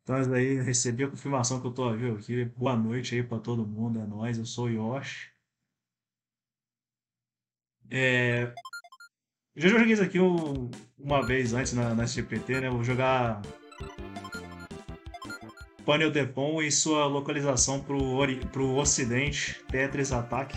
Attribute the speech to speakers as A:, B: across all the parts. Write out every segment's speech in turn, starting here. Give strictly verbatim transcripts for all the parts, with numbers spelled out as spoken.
A: Então, isso aí, recebi a confirmação que eu tô ao vivo aqui. Boa noite aí pra todo mundo, é nóis, eu sou o Yoshi. É, já joguei isso aqui um- uma vez antes na, na S G P T, né? Vou jogar Panel Depon e sua localização pro, ori- pro ocidente, Tetris Attack.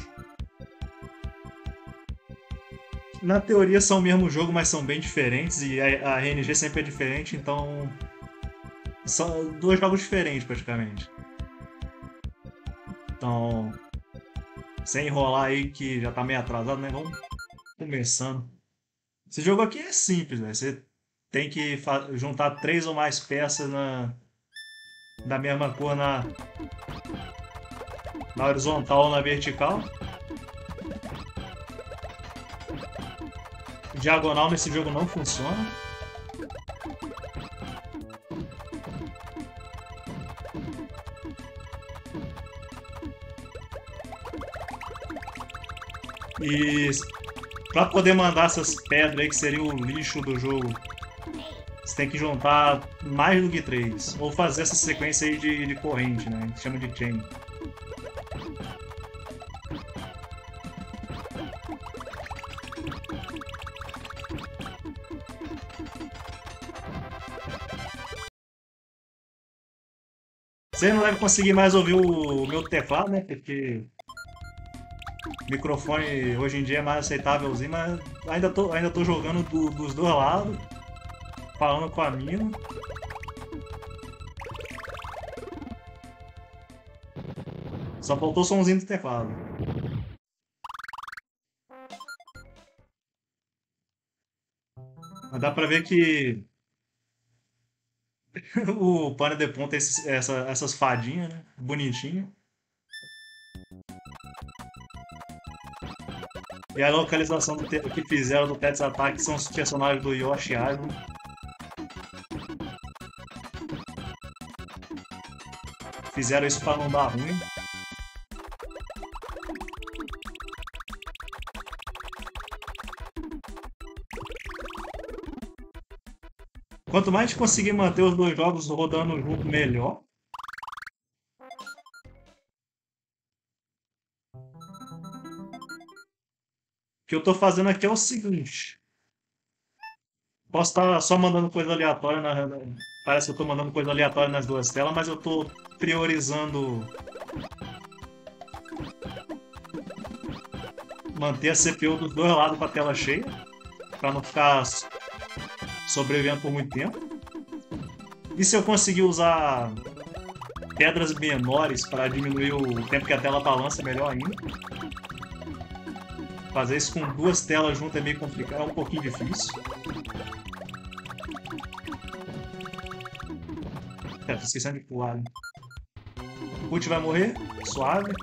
A: Na teoria são o mesmo jogo, mas são bem diferentes e a, a R N G sempre é diferente, então são dois jogos diferentes praticamente. Então, sem enrolar aí que já tá meio atrasado, né? Vamos começando. Esse jogo aqui é simples, velho. Você tem que fa- juntar três ou mais peças na, da mesma cor na, na horizontal ou na vertical. Diagonal nesse jogo não funciona. E pra poder mandar essas pedras aí, que seria o lixo do jogo, você tem que juntar mais do que três. Ou fazer essa sequência aí de, de corrente, né? Que chama de chain. Você não deve conseguir mais ouvir o meu teclado, né? Porque o microfone hoje em dia é mais aceitávelzinho, mas ainda tô, ainda tô jogando do- dos dois lados, falando com a mina. Só faltou o somzinho do teclado. Mas dá pra ver que o Pane de Ponta tem esses- essa- essas fadinhas, né? Bonitinho. E a localização do te- que fizeram do Tetris Attack são os personagens do Yoshi Island. Fizeram isso pra não dar ruim. Quanto mais a gente conseguir manter os dois jogos rodando junto, melhor. O que eu tô fazendo aqui é o seguinte. Posso estar só mandando coisa aleatória na. na- Parece que eu tô mandando coisa aleatória nas duas telas, mas eu tô priorizando manter a C P U dos dois lados com a tela cheia, para não ficar sobrevivendo por muito tempo. E se eu conseguir usar pedras menores para diminuir o tempo que a tela balança, melhor ainda. Fazer isso com duas telas juntas é meio complicado, é um pouquinho difícil. É, tô esquecendo de pular. Né? O Put vai morrer, suave.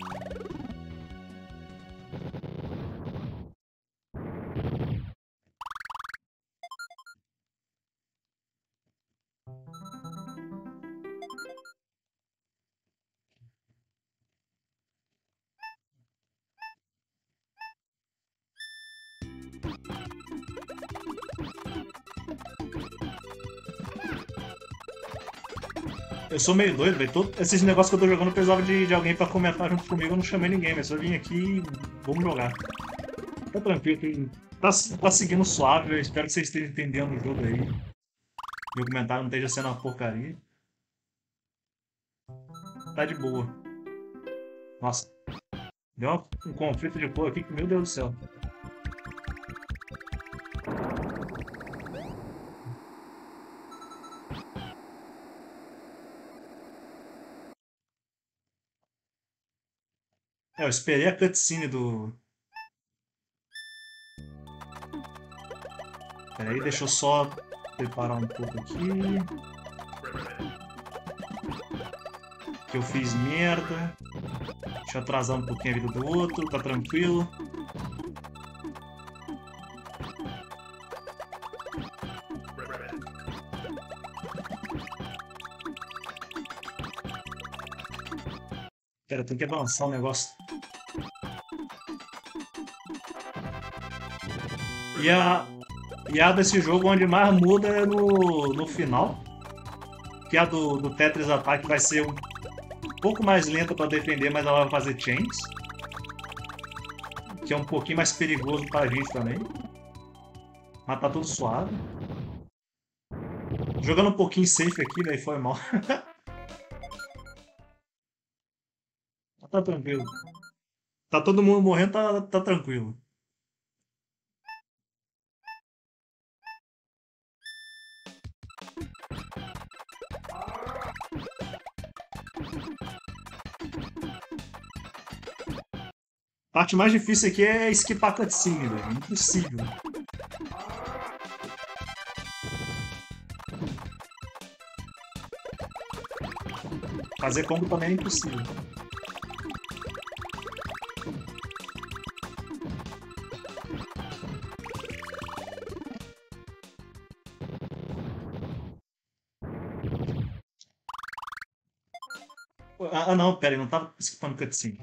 A: Eu sou meio doido, velho. Todo... Esses negócios que eu tô jogando eu precisava de, de alguém pra comentar junto comigo. Eu não chamei ninguém, mas eu vim aqui e vamos jogar. Tá tranquilo, que tá, tá seguindo suave. Eu espero que vocês estejam entendendo o jogo aí. Meu comentário não esteja sendo uma porcaria. Tá de boa. Nossa, deu um conflito de cor aqui que, meu Deus do céu. É, eu esperei a cutscene do. Pera aí, deixa eu só preparar um pouco aqui. Que eu fiz merda. Deixa eu atrasar um pouquinho a vida do outro, tá tranquilo. Pera, tem que avançar o negócio. E a, e a desse jogo onde mais muda é no, no final. que a do, do Tetris Attack vai ser um pouco mais lenta para defender, mas ela vai fazer chains. Que é um pouquinho mais perigoso pra gente também. Mas tá tudo suave. Jogando um pouquinho safe aqui, velho, foi mal. Tá tranquilo. Tá todo mundo morrendo, tá, tá tranquilo. A parte mais difícil aqui é esquipar cutscene, velho. Impossível. Fazer combo também é impossível. Ah, não, pera aí, não tava esquipando cutscene.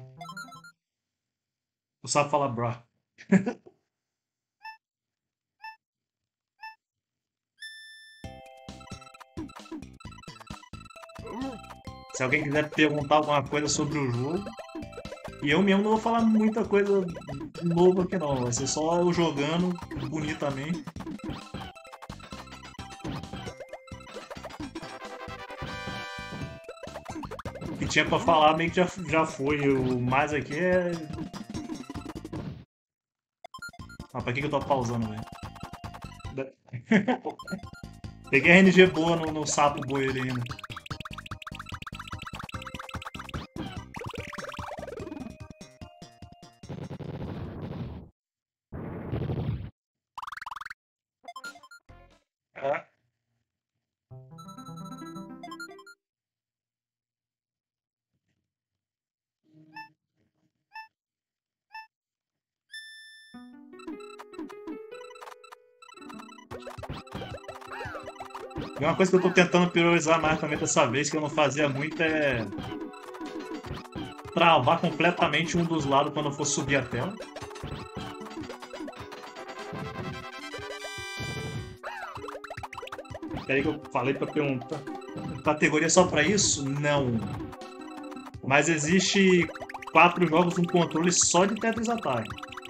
A: Eu só falar bra. Se alguém quiser perguntar alguma coisa sobre o jogo, e eu mesmo não vou falar muita coisa nova aqui não, vai ser só eu jogando bonitamente. O que tinha pra falar meio que já, já foi, o mais aqui é... Ah, pra que, que eu tô pausando, velho? Peguei R N G boa no, no sapo boi ali ainda. Ah. E uma coisa que eu tô tentando priorizar mais também dessa vez, que eu não fazia muito, é travar completamente um dos lados quando eu for subir a tela. Peraí que eu falei pra perguntar. Categoria só pra isso? Não. Mas existe quatro jogos com controle só de Tetris Attack.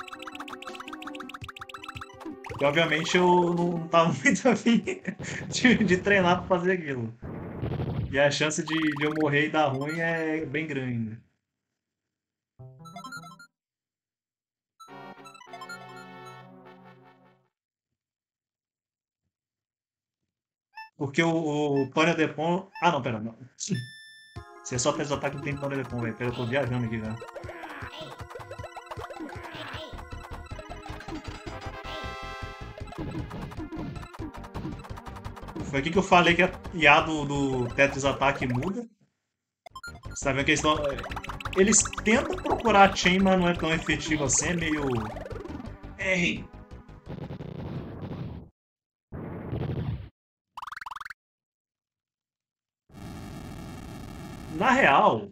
A: E obviamente eu não tava muito afim de, de treinar pra fazer aquilo. E a chance de, de eu morrer e dar ruim é bem grande. Porque o, o Panel de Pon... Ah, não, pera, não. Se é só Tetris Attack, não tem Panel de Pon, velho. Pera, eu tô viajando aqui, velho. Foi aqui que eu falei que a I A do, do Tetris Attack muda. Você tá vendo que eles estão... Eles tentam procurar a chain, mas não é tão efetivo assim, é meio... É... Na real...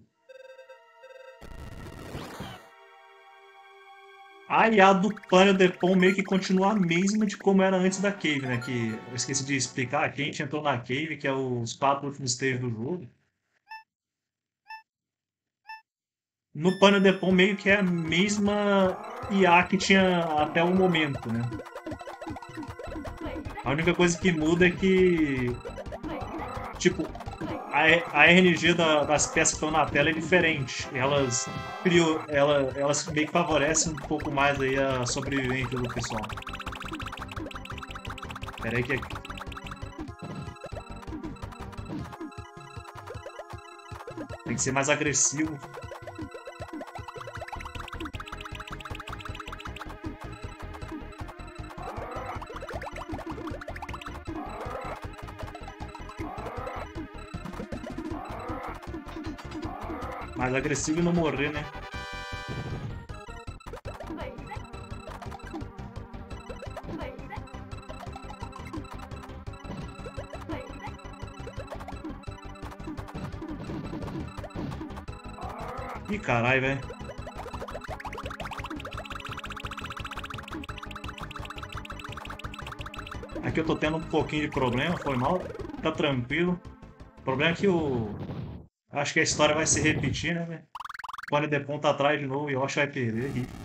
A: A I A do Panel de Pon meio que continua a mesma de como era antes da Cave, né? Que eu esqueci de explicar, que a gente entrou na Cave, que é os quatro últimos stages do jogo. No Panel de Pon meio que é a mesma I A que tinha até o momento, né? A única coisa que muda é que... Tipo, a, a R N G da, das peças que estão na tela é diferente. Elas, criam, ela, elas meio que favorecem um pouco mais aí a sobrevivência do pessoal. Pera aí que... Tem que ser mais agressivo. Mais agressivo e não morrer, né? Ih, caralho, velho. Aqui eu tô tendo um pouquinho de problema, foi mal. Tá tranquilo. O problema é que o. Acho que a história vai se repetir, né, velho? Quando ele ponta atrás de novo, o Yoshi vai perder. E...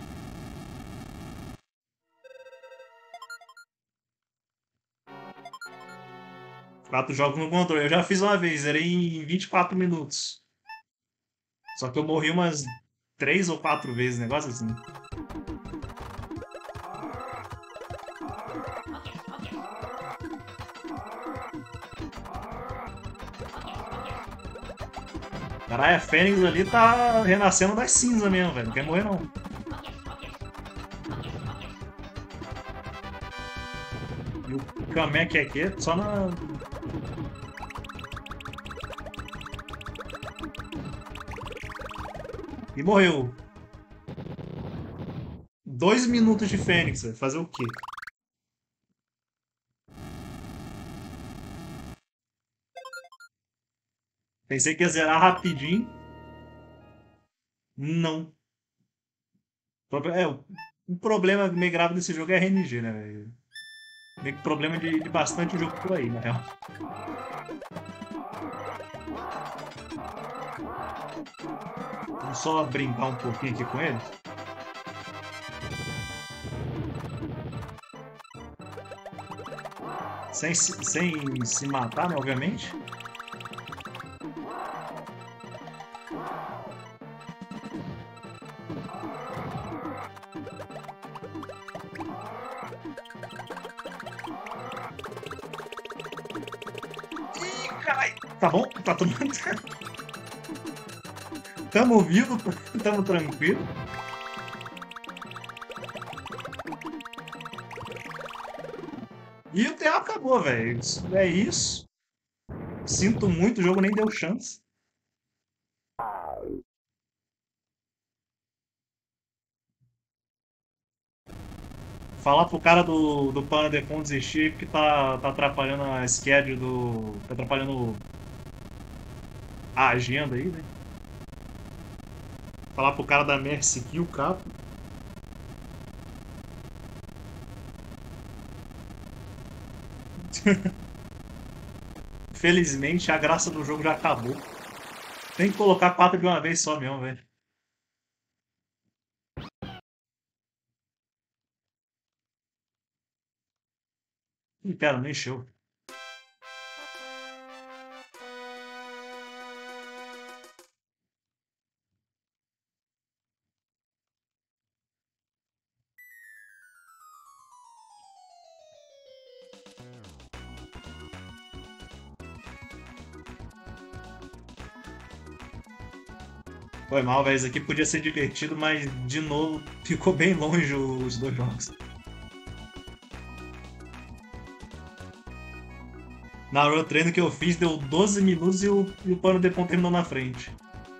A: Quatro jogos no controle. Eu já fiz uma vez, zerei em vinte e quatro minutos. Só que eu morri umas três ou quatro vezes, negócio assim. Caralho, a Fênix ali tá renascendo das cinzas mesmo, velho. Não quer morrer, não. E o Kamek aqui é só na. E morreu. Dois minutos de Fênix, velho. Fazer o quê? Pensei que ia zerar rapidinho. Não. Proble- É, o o problema meio grave desse jogo é R N G, né, velho? Meio que problema de, de bastante jogo por aí, na real. Vamos só brincar um pouquinho aqui com ele. Sem, se- sem se matar, né, obviamente. Ih, caralho! Tá bom? Tá tudo. Tamo vivo, tamo tranquilo. E o T A acabou, velho. Isso- É isso. Sinto muito, o jogo nem deu chance. Falar pro cara do, do Panadecon desistir porque tá, tá atrapalhando a schedule do. Tá atrapalhando a agenda aí, né? Falar pro cara da Mercy Kill, capo. Felizmente a graça do jogo já acabou. Tem que colocar quatro de uma vez só mesmo, velho. Ih, pera, não encheu. Foi mal, velho. Isso aqui podia ser divertido, mas de novo ficou bem longe os dois jogos. Na Euro Treino que eu fiz deu doze minutos e o, e o Pano de Pon terminou na frente.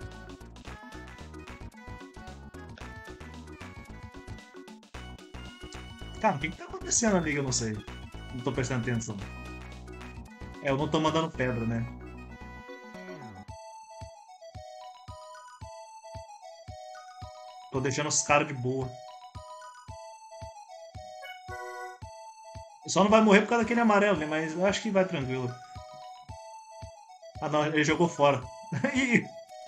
A: Cara, o que, que tá acontecendo ali que eu não sei? Não tô prestando atenção. É, eu não tô mandando pedra, né? Tô deixando os caras de boa. Só não vai morrer por causa daquele amarelo, né? Mas eu acho que vai tranquilo. Ah, não, ele jogou fora. Ih,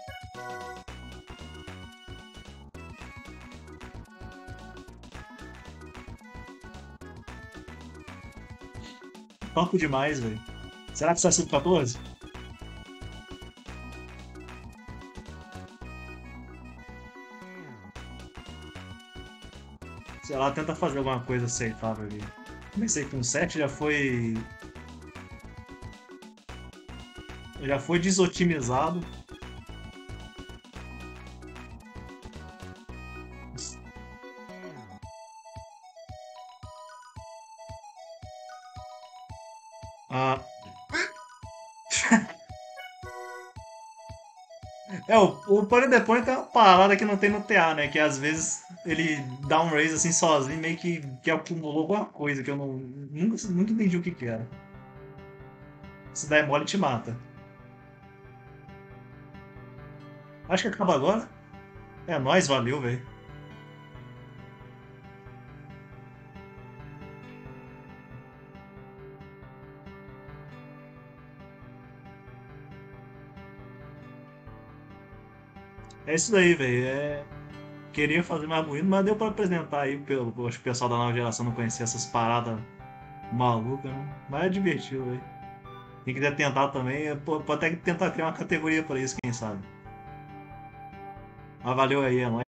A: toco demais, velho. Será que isso é cento e quatorze? Sei lá, tenta fazer alguma coisa aceitável ali. Comecei com sete, já foi. Já foi desotimizado. Ah, é, o, o Party the Point é uma parada que não tem no T A, né? Que às vezes ele dá um raise assim sozinho, meio que, que acumulou alguma coisa que eu não, nunca, nunca entendi o que que era. Se der mole, te mata. Acho que acaba agora. É nóis, valeu, velho. É isso daí, velho. É... Queria fazer mais bonito, mas deu pra apresentar aí. Pelo... Acho que o pessoal da nova geração não conhecia essas paradas malucas, né? Mas é divertido, velho. Quem quiser tentar também, pô, pode até tentar criar uma categoria pra isso, quem sabe. Mas valeu aí, é nóis.